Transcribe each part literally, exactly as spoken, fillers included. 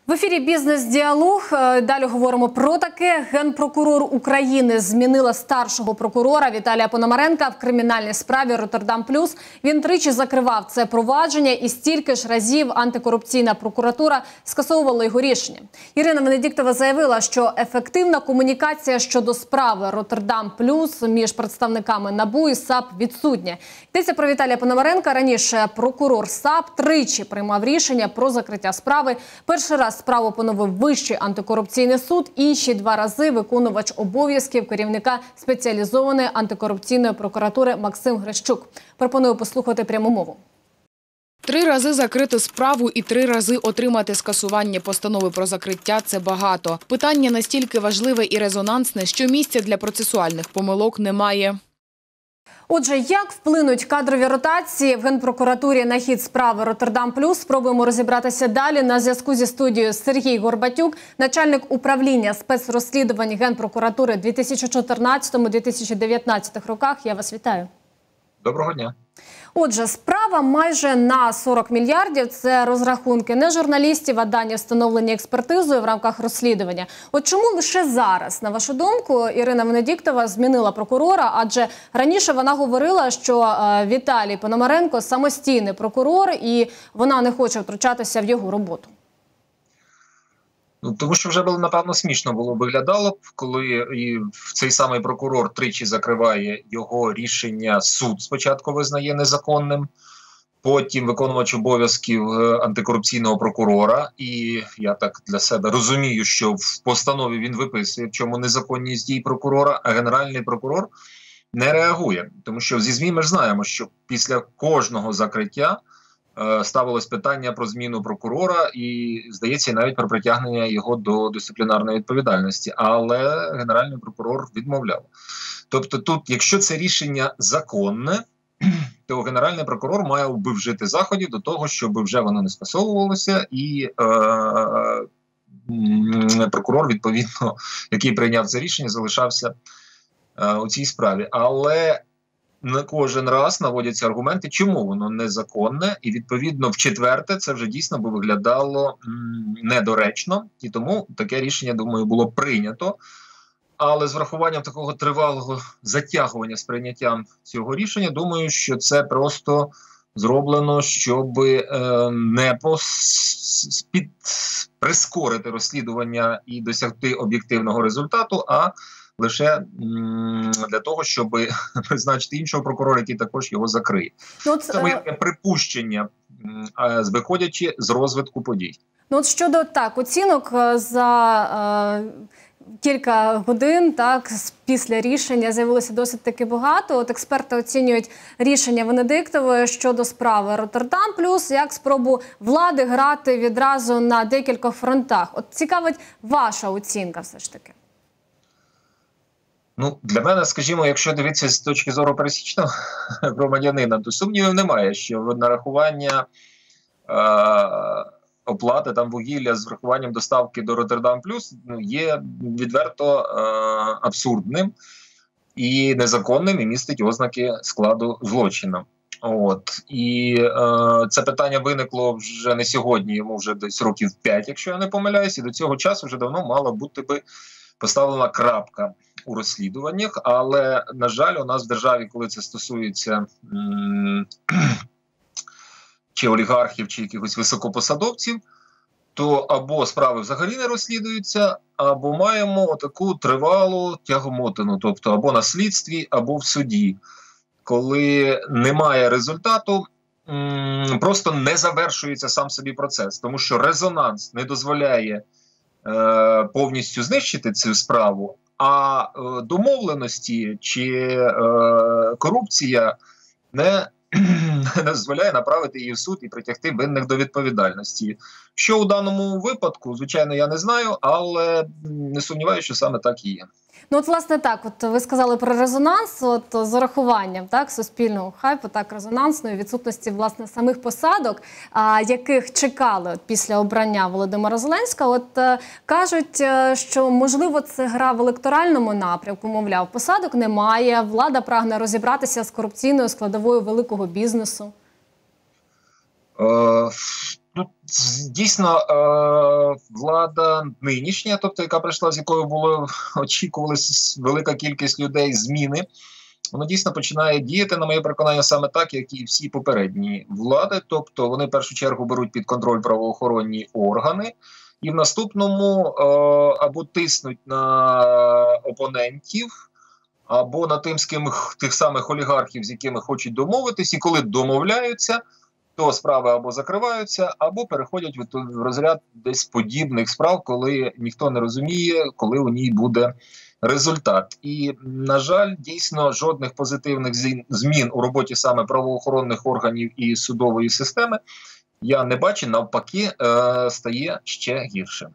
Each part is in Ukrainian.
В ефірі «Бізнес-діалог». Далі говоримо про таке. Генпрокурор України змінила старшого прокурора Віталія Пономаренка в кримінальній справі «Роттердам плюс». Він тричі закривав це провадження і стільки ж разів антикорупційна прокуратура скасовувала його рішення. Ірина Венедіктова заявила, що ефективна комунікація щодо справи «Роттердам плюс» між представниками НАБУ і САП відсутня. Йдеться про Віталія Пономаренка. Раніше прокурор САП тричі приймав рішення про закриття справи. Перший раз справу поновив Вищий антикорупційний суд, інші два рази виконувач обов'язків керівника спеціалізованої антикорупційної прокуратури Максим Грищук. Пропоную послухати пряму мову. Три рази закрити справу і три рази отримати скасування постанови про закриття – це багато. Питання настільки важливе і резонансне, що місця для процесуальних помилок немає. Отже, як вплинуть кадрові ротації в Генпрокуратурі на хід справи «Роттердам плюс», спробуємо розібратися далі. На зв'язку зі студією Сергій Горбатюк, начальник управління спецрозслідувань Генпрокуратури дві тисячі чотирнадцятому - дві тисячі дев'ятнадцятому роках. Я вас вітаю. Доброго дня. Отже, справа майже на сорок мільярдів. Це розрахунки не журналістів, а дані встановлені експертизою в рамках розслідування. От чому лише зараз, на вашу думку, Ірина Венедіктова змінила прокурора? Адже раніше вона говорила, що е, Віталій Пономаренко – самостійний прокурор і вона не хоче втручатися в його роботу. Ну, тому що вже, напевно, смішно було виглядало б, коли і цей самий прокурор тричі закриває його рішення, суд спочатку визнає незаконним, потім виконувач обов'язків антикорупційного прокурора, і я так для себе розумію, що в постанові він виписує, в чому незаконність дій прокурора, а генеральний прокурор не реагує. Тому що зі ЗМІ ми ж знаємо, що після кожного закриття ставилось питання про зміну прокурора і, здається, навіть про притягнення його до дисциплінарної відповідальності. Але генеральний прокурор відмовляв. Тобто тут, якщо це рішення законне, то генеральний прокурор має би вжити заходів до того, щоб вже воно не скасовувалося, і е, е, прокурор, відповідно, який прийняв це рішення, залишався е, у цій справі. Але на кожен раз наводяться аргументи, чому воно незаконне, і відповідно в четверте це вже дійсно би виглядало м, недоречно, і тому таке рішення, думаю, було прийнято. Але з врахуванням такого тривалого затягування з прийняттям цього рішення, думаю, що це просто зроблено, щоб е, не пос... під... прискорити розслідування і досягти об'єктивного результату, а лише для того, щоб призначити іншого прокурора, який також його закриє. Ну, от, це моє припущення, виходячи з розвитку подій. Ну от щодо так, оцінок за е, кілька годин, так, після рішення з'явилося досить таки багато. От експерти оцінюють рішення Венедіктової щодо справи «Роттердам плюс» як спробу влади грати відразу на декількох фронтах. От цікавить ваша оцінка все ж таки. Ну, для мене, скажімо, якщо дивитися з точки зору пересічного громадянина, то сумнівів немає, що нарахування е оплати там вугілля з врахуванням доставки до «Роттердам плюс» ну, є відверто е абсурдним і незаконним, і містить ознаки складу злочину. От. І е це питання виникло вже не сьогодні, йому вже десь років п'ять, якщо я не помиляюсь, і до цього часу вже давно мала бути би поставлена крапка у розслідуваннях, але, на жаль, у нас в державі, коли це стосується чи олігархів, чи якихось високопосадовців, то або справи взагалі не розслідуються, або маємо таку тривалу тягомотину, тобто або на слідстві, або в суді. Коли немає результату, просто не завершується сам собі процес, тому що резонанс не дозволяє е, повністю знищити цю справу, а е, домовленості чи е, корупція не, не дозволяє направити її в суд і притягти винних до відповідальності. Що у даному випадку, звичайно, я не знаю, але не сумніваюся, що саме так і є. Ну от, власне, так, от ви сказали про резонанс, от з урахуванням, так, суспільного хайпу, так, резонансної відсутності, власне, самих посадок, а, яких чекали от, після обрання Володимира Зеленського. От е, кажуть, е, що, можливо, це гра в електоральному напрямку, мовляв, посадок немає, влада прагне розібратися з корупційною складовою великого бізнесу. Е, Ну, дійсно, е, влада нинішня, тобто яка прийшла, з якою було очікувалася велика кількість людей, зміни, вона дійсно починає діяти, на моє переконання, саме так, як і всі попередні влади. Тобто вони в першу чергу беруть під контроль правоохоронні органи, і в наступному е, або тиснуть на опонентів, або на тим, з ким тих самих олігархів, з якими хочуть домовитись, і коли домовляються, то справи або закриваються, або переходять в розряд десь подібних справ, коли ніхто не розуміє, коли у ній буде результат. І, на жаль, дійсно жодних позитивних змін у роботі саме правоохоронних органів і судової системи я не бачу, навпаки, стає ще гірше.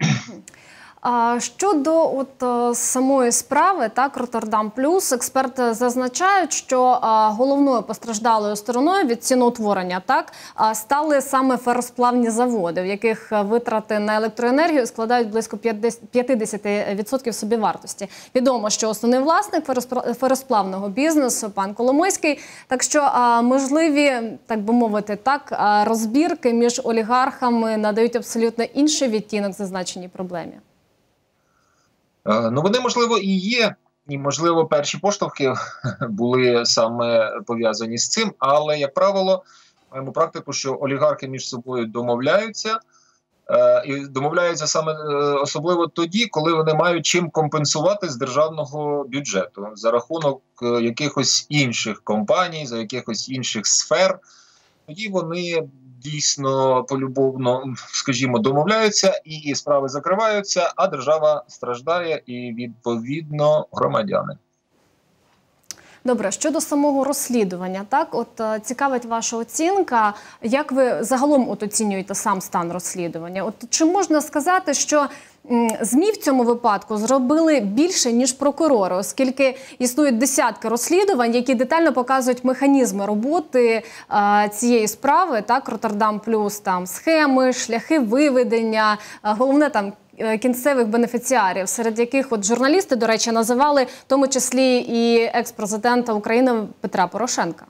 Щодо от самої справи, так, Роттердам плюс, експерти зазначають, що головною постраждалою стороною від ціноутворення, так, стали саме феросплавні заводи, в яких витрати на електроенергію складають близько п'ятдесят відсотків собівартості. Відомо, що основний власник феросплавного бізнесу пан Коломойський, так що можливі, так би мовити, так, розбірки між олігархами надають абсолютно інший відтінок зазначеній проблемі. Ну, вони, можливо, і є, і, можливо, перші поштовхи були саме пов'язані з цим, але, як правило, маємо практику, що олігархи між собою домовляються, е, і домовляються саме е, особливо тоді, коли вони мають чим компенсувати з державного бюджету за рахунок е, якихось інших компаній, за якихось інших сфер. Тоді вони дійсно полюбовно, скажімо, домовляються, і справи закриваються, а держава страждає і, відповідно, громадяни. Добре, щодо самого розслідування, так, от цікавить ваша оцінка, як ви загалом от оцінюєте сам стан розслідування? От чи можна сказати, що ЗМІ в цьому випадку зробили більше, ніж прокурори, оскільки існують десятки розслідувань, які детально показують механізми роботи а, цієї справи, так, Роттердам плюс, там, схеми, шляхи виведення, а, головне, там, кінцевих бенефіціарів, серед яких от журналісти, до речі, називали в тому числі і екс-президента України Петра Порошенка.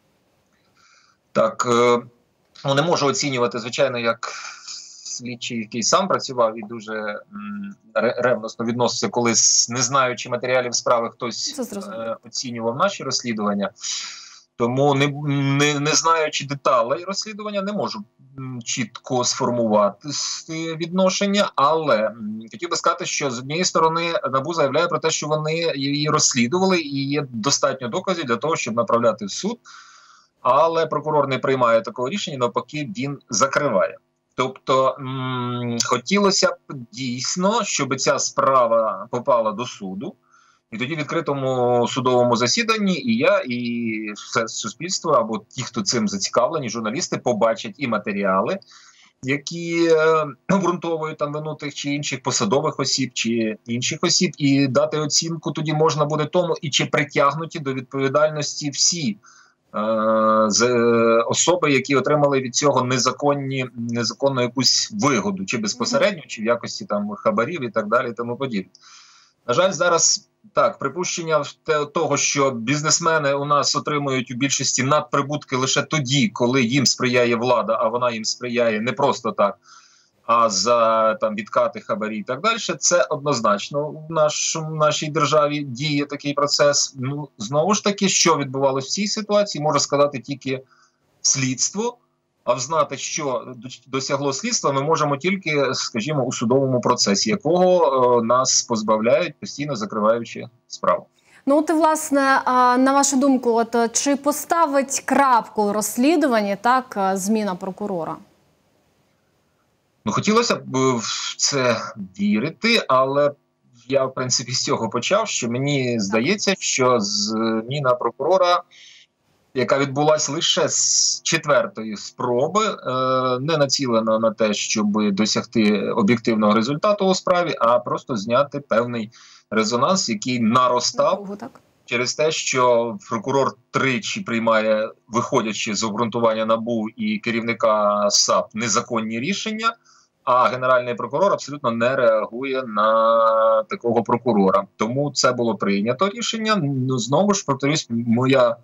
Так, ну не можу оцінювати, звичайно, як слідчий, який сам працював і дуже м, ревносно відносився, коли, не знаючи матеріалів справи, хтось е, оцінював наші розслідування. Тому, не, не, не знаючи деталей розслідування, не можу чітко сформувати відношення, але хотів би сказати, що з однієї сторони НАБУ заявляє про те, що вони її розслідували і є достатньо доказів для того, щоб направляти в суд, але прокурор не приймає такого рішення, навпаки, він закриває. Тобто м хотілося б дійсно, щоб ця справа попала до суду, і тоді в відкритому судовому засіданні і я, і все суспільство, або ті, хто цим зацікавлені, журналісти, побачать і матеріали, які е, обґрунтовують там вину тих чи інших посадових осіб, чи інших осіб, і дати оцінку тоді можна буде тому, і чи притягнуті до відповідальності всі е, з, е, особи, які отримали від цього незаконні, незаконну якусь вигоду, чи безпосередньо, чи в якості там хабарів і так далі, і тому подібне. На жаль, зараз так, припущення того, що бізнесмени у нас отримують у більшості надприбутки лише тоді, коли їм сприяє влада, а вона їм сприяє не просто так, а за там відкати, хабарі і так далі, це однозначно в, наш, в нашій державі діє такий процес. Ну, знову ж таки, що відбувалося в цій ситуації, може сказати тільки слідство. А взнати, що досягло слідства, ми можемо тільки, скажімо, у судовому процесі, якого е, нас позбавляють, постійно закриваючи справу. Ну от, власне, на вашу думку, от, чи поставить крапку у розслідуванні, так, зміна прокурора? Ну, хотілося б в це вірити, але я, в принципі, з цього почав, що мені здається, що зміна прокурора, яка відбулася лише з четвертої спроби, е, не націлена на те, щоб досягти об'єктивного результату у справі, а просто зняти певний резонанс, який наростав так. через те, що прокурор тричі приймає, виходячи з обґрунтування НАБУ і керівника САП, незаконні рішення, а генеральний прокурор абсолютно не реагує на такого прокурора. Тому це було прийнято рішення. Ну, знову ж, повторюсь, моя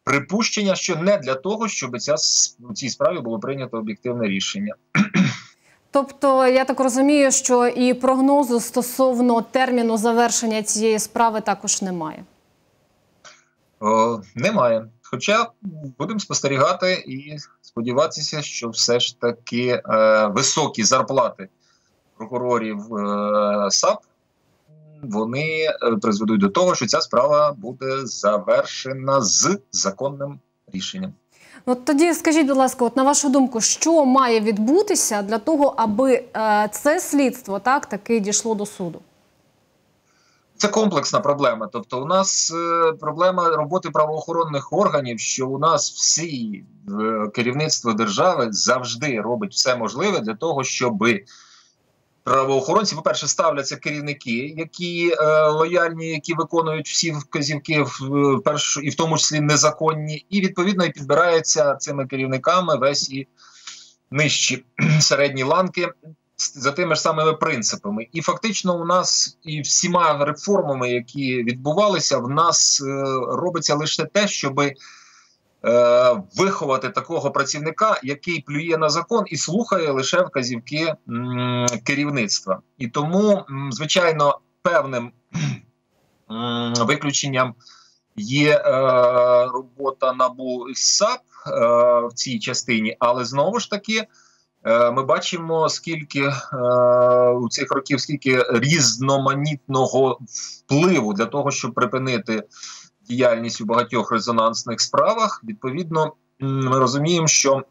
припущення, що не для того, щоб ця, в цій справі було прийнято об'єктивне рішення. Тобто, я так розумію, що і прогнозу стосовно терміну завершення цієї справи також немає? О, немає. Хоча будемо спостерігати і сподіватися, що все ж таки е, високі зарплати прокурорів е, САП, вони призведуть до того, що ця справа буде завершена з законним рішенням. От тоді скажіть, будь ласка, от на вашу думку, що має відбутися для того, аби е, це слідство так таки дійшло до суду? Це комплексна проблема. Тобто у нас е, проблема роботи правоохоронних органів, що у нас всі е, керівництво держави завжди робить все можливе для того, щоби правоохоронці, по-перше, ставляться керівники, які е, лояльні, які виконують всі вказівки, в, в першу, і в тому числі незаконні, і відповідно і підбирається цими керівниками весь і нижчі середні ланки за тими ж самими принципами. І фактично у нас і всіма реформами, які відбувалися, в нас е, робиться лише те, щоби виховати такого працівника, який плює на закон і слухає лише вказівки м, керівництва. І тому, м, звичайно, певним м, виключенням є е, робота НАБУ і САП е, в цій частині, але знову ж таки е, ми бачимо, скільки е, у цих років, скільки різноманітного впливу для того, щоб припинити діяльність у багатьох резонансних справах. Відповідно, ми розуміємо, що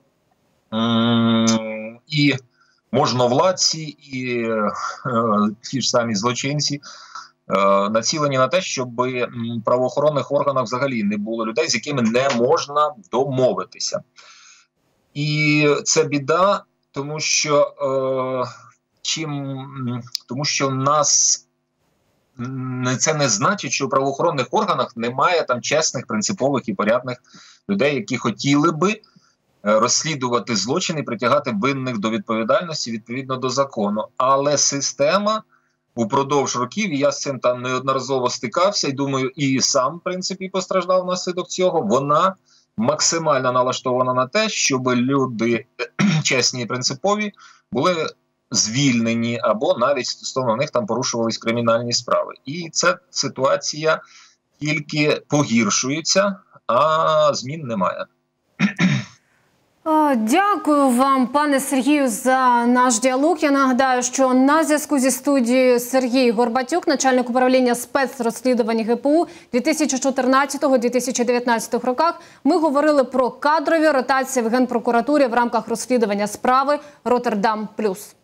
м, і можновладці, і е, ті ж самі злочинці е, націлені на те, щоб в правоохоронних органах взагалі не було людей, з якими не можна домовитися. І це біда, тому що, е, чим, тому що нас це не значить, що в правоохоронних органах немає там чесних, принципових і порядних людей, які хотіли би розслідувати злочини, притягати винних до відповідальності відповідно до закону. Але система упродовж років, і я з цим там неодноразово стикався, і думаю, і сам, в принципі, постраждав внаслідок цього, вона максимально налаштована на те, щоб люди чесні і принципові були звільнені, або навіть стосовно них там порушувались кримінальні справи. І ця ситуація тільки погіршується, а змін немає. Дякую вам, пане Сергію, за наш діалог. Я нагадаю, що на зв'язку зі студією Сергій Горбатюк, начальник управління спецрозслідувань ГПУ дві тисячі чотирнадцятого - дві тисячі дев'ятнадцятого роках. Ми говорили про кадрові ротації в Генпрокуратурі в рамках розслідування справи «Роттердам плюс».